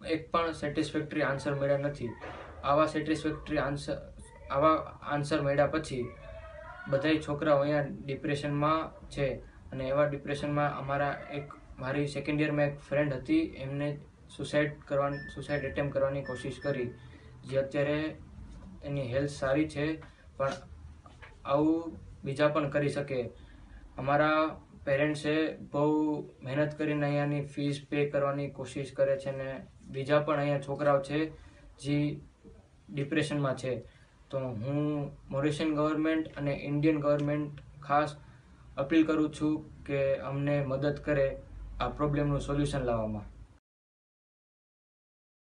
એક પણ satisfactory answer મળ્યા નથી. આવા આન્સર મળ્યા પછી બધાય છોકરાઓ અહીંયા ડિપ્રેશનમાં છે. અને એવા ડિપ્રેશનમાં મારી સેકન્ડ યરમાં એક ફ્રેન્ડ હતી, એમને સુસાઇડ એટેમ્પ કરવાની કોશિશ કરી, જે અત્યારે એની હેલ્થ સારી છે, પણ આવું બીજા પણ કરી શકે. અમારા પેરેન્ટ્સે બહુ મહેનત કરીને અહીંયાની ફીસ પે કરવાની કોશિશ કરે છે ને બીજા પણ અહીંયા છોકરાઓ છે જે ડિપ્રેશનમાં છે. તો હું મોરિશિયન ગવર્મેન્ટ અને ઇન્ડિયન ગવર્મેન્ટ ખાસ અપીલ કરું છું કે અમને મદદ કરે આ પ્રોબ્લેમનું સોલ્યુશન લાવવામાં.